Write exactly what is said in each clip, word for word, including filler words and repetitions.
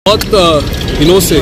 बहुत दिनों से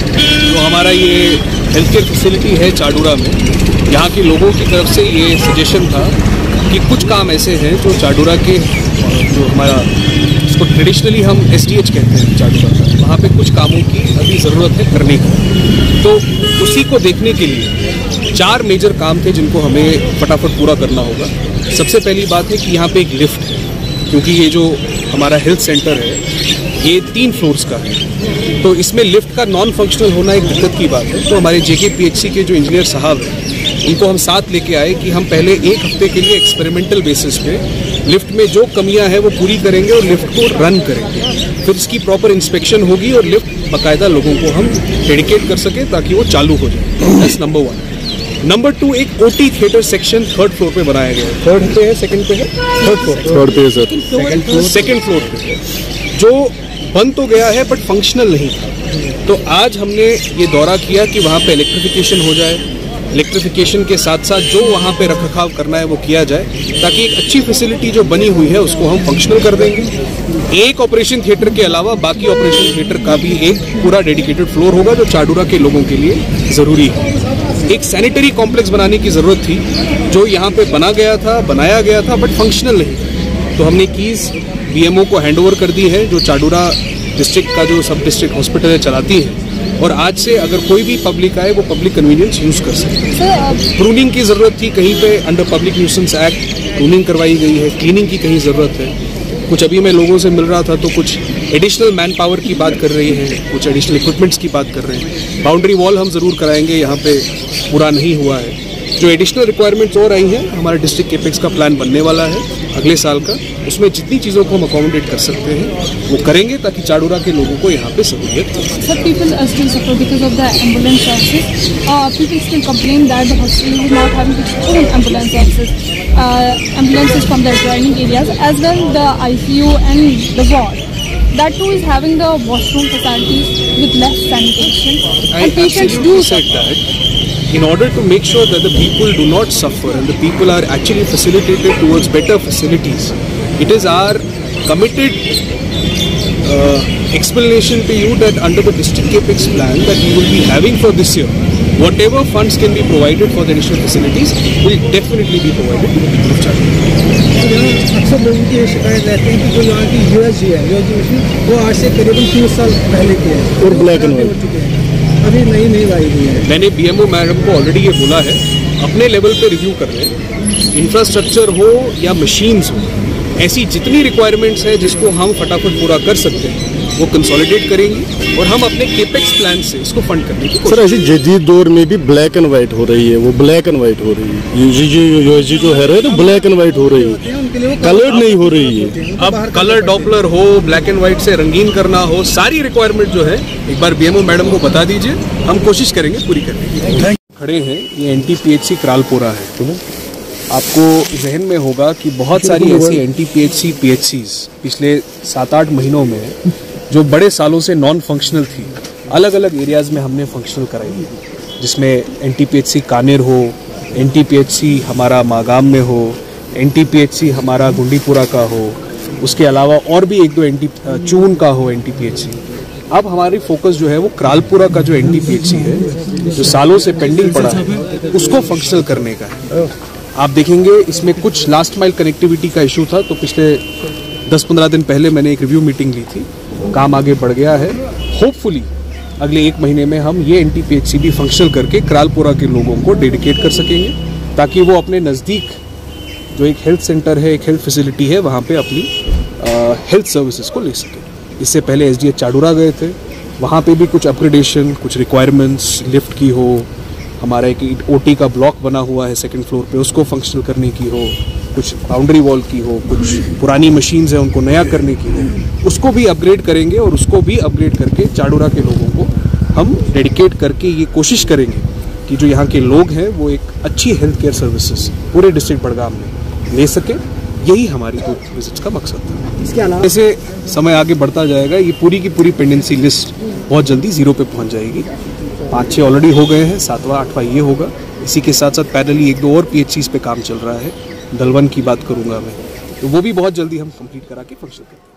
जो हमारा ये हेल्थ केयर फैसिलिटी है चाडूरा में, यहाँ के लोगों की तरफ से ये सजेशन था कि कुछ काम ऐसे हैं जो चाडूरा के, जो हमारा इसको ट्रेडिशनली हम एस टी एच कहते हैं चाडूरा का, वहाँ पे कुछ कामों की अभी ज़रूरत है करने की। तो उसी को देखने के लिए चार मेजर काम थे जिनको हमें फटाफट पूरा करना होगा। सबसे पहली बात है कि यहाँ पे एक लिफ्ट है, क्योंकि ये जो हमारा हेल्थ सेंटर है ये तीन फ्लोर्स का है, तो इसमें लिफ्ट का नॉन फंक्शनल होना एक दिक्कत की बात है। तो हमारे जे के पी एच सी के जो इंजीनियर साहब हैं उनको हम साथ लेके आए कि हम पहले एक हफ्ते के लिए एक्सपेरिमेंटल बेसिस पे लिफ्ट में जो कमियां हैं वो पूरी करेंगे और लिफ्ट को रन करेंगे। फिर इसकी प्रॉपर इंस्पेक्शन होगी और लिफ्ट बाकायदा लोगों को हम डेडिकेट कर सकें ताकि वो चालू हो जाए। That's number one. Number two, एक O T theatre section third floor पे बनाया गया है। थर्ड पे है, सेकंड पे है? थर्ड फ्लोर थर्ड पे है सर। सेकंड फ्लोर पे, जो बंद तो गया है बट फंक्शनल नहीं था। तो आज हमने ये दौरा किया कि वहाँ पे इलेक्ट्रिफिकेशन हो जाए, इलेक्ट्रिफिकेशन के साथ साथ जो वहाँ पे रखरखाव करना है वो किया जाए, ताकि एक अच्छी फैसिलिटी जो बनी हुई है उसको हम फंक्शनल कर देंगे। एक ऑपरेशन थिएटर के अलावा बाकी ऑपरेशन थिएटर का भी एक पूरा डेडिकेटेड फ्लोर होगा जो चाडूरा के लोगों के लिए ज़रूरी है। एक सैनिटरी कॉम्प्लेक्स बनाने की ज़रूरत थी जो यहाँ पे बना गया था, बनाया गया था बट फंक्शनल नहीं था। तो हमने कीज़ बी एम ओ को हैंड ओवर कर दी है, जो चाडूरा डिस्ट्रिक्ट का जो सब डिस्ट्रिक्ट हॉस्पिटल है चलाती है, और आज से अगर कोई भी पब्लिक आए वो पब्लिक कन्वीनियंस यूज़ कर सकते। प्रूनिंग की ज़रूरत थी, कहीं पे under public nuisance act pruning करवाई गई है, क्लीनिंग की कहीं ज़रूरत है। कुछ अभी मैं लोगों से मिल रहा था तो कुछ एडिशनल मैन पावर की बात कर रही है, कुछ एडिशनल इक्विपमेंट्स की बात कर रहे हैं। बाउंड्री वॉल हम ज़रूर कराएंगे, यहाँ पे पूरा नहीं हुआ है। जो एडिशनल रिक्वायरमेंट्स और आई हैं, हमारा डिस्ट्रिक्ट केपेक्स का प्लान बनने वाला है अगले साल का, उसमें जितनी चीज़ों को हम अकोमोडेट कर सकते हैं वो करेंगे ताकि चाडूरा के लोगों को यहाँ पे सहूलियत हो। Sir, people are still suffer because of the ambulance services. Uh, people still complain that the hospital is not having its own ambulance services. Uh, ambulances from the adjoining areas, as well the I C U and the ward. That too is having the washroom facilities with less sanitation. I and patients do said that. In order to make sure that the people do not suffer and the people are actually facilitated towards better facilities, it is our committed uh, explanation to you that under the district capex plan that we will be having for this year, whatever funds can be provided for the additional facilities will definitely be provided to the people of Chhattisgarh. अक्सर लोगों की ये शिकायत रहती है कि जो यहाँ की यू एस जी है, यू एस जी मशीन वो आज से करीबन तीस साल पहले की है और ब्लैक एंड व्हाइट हो चुके हैं, अभी नई नई आई हुई है। मैंने बी एम ओ मैडम को ऑलरेडी ये बोला है, अपने लेवल पे रिव्यू कर रहे हैं। इंफ्रास्ट्रक्चर हो या मशीन्स हो, ऐसी जितनी रिक्वायरमेंट्स है जिसको हम फटाफट पूरा कर सकते हैं वो कंसोलिडेट करेंगे और हम अपने केपेक्स प्लान से इसको फंड करने की कोशिश। सर, ऐसी जदीद दौर में भी ब्लैक एंड व्हाइट हो रही है, वो ब्लैक एंड व्हाइट हो रही है। यूजी यूएसजी जो है तो ब्लैक एंड व्हाइट हो रही है, कलर नहीं हो रही है। अब कलर डॉपलर हो, ब्लैक एंड व्हाइट से रंगीन करना हो, सारी रिक्वायरमेंट जो है एक बार बी एम ओ मैडम को बता दीजिए, हम कोशिश करेंगे पूरी करने की। खड़े हैं, ये N T P H C Kralpora है। आपको जहन में होगा कि बहुत सारी ऐसी N T P H C P H Cs पिछले सात आठ महीनों में जो बड़े सालों से नॉन फंक्शनल थी, अलग अलग एरियाज़ में हमने फंक्शनल कराई है, जिसमें N T P H C Kaner हो, N T P H C हमारा मागाम में हो, N T P H C हमारा गुंडीपुरा का हो, उसके अलावा और भी एक दो एन टी चून का हो N T P H C. अब हमारी फोकस जो है वो क्रालपुरा का जो N T P H C है, जो सालों से पेंडिंग पड़ा है, उसको फंक्शनल करने का है। आप देखेंगे इसमें कुछ लास्ट माइल कनेक्टिविटी का इशू था, तो पिछले दस पंद्रह दिन पहले मैंने एक रिव्यू मीटिंग ली थी, काम आगे बढ़ गया है। होपफुली अगले एक महीने में हम ये N T P H C भी फंक्शनल करके क्रालपुरा के लोगों को डेडिकेट कर सकेंगे, ताकि वो अपने नज़दीक जो एक हेल्थ सेंटर है, एक हेल्थ फैसिलिटी है, वहाँ पे अपनी हेल्थ सर्विसेज को ले सकें। इससे पहले एस डी एच चाडूरा गए थे, वहाँ पे भी कुछ अपग्रेडेशन, कुछ रिक्वायरमेंट्स लिफ्ट की हो, हमारा एक ओ टी का ब्लॉक बना हुआ है सेकंड फ्लोर पे, उसको फंक्शनल करने की हो, कुछ बाउंड्री वॉल की हो, कुछ पुरानी मशीन्स हैं उनको नया करने की हो, उसको भी अपग्रेड करेंगे और उसको भी अपग्रेड करके चाडूरा के लोगों को हम डेडिकेट करके ये कोशिश करेंगे कि जो यहाँ के लोग हैं वो एक अच्छी हेल्थ केयर सर्विसेज पूरे डिस्ट्रिक्ट बड़गाम में ले सके। यही हमारी दो विजिट्स का मकसद था। इसके अलावा जैसे समय आगे बढ़ता जाएगा, ये पूरी की पूरी पेंडेंसी लिस्ट बहुत जल्दी जीरो पे पहुँच जाएगी। पाँच छः ऑलरेडी हो गए हैं, सातवां आठवां ये होगा। इसी के साथ साथ पैरेलली एक दो और पी एच सीज पे काम चल रहा है। दलवन की बात करूंगा मैं, तो वो भी बहुत जल्दी हम कंप्लीट करा के फंक्शन करते हैं।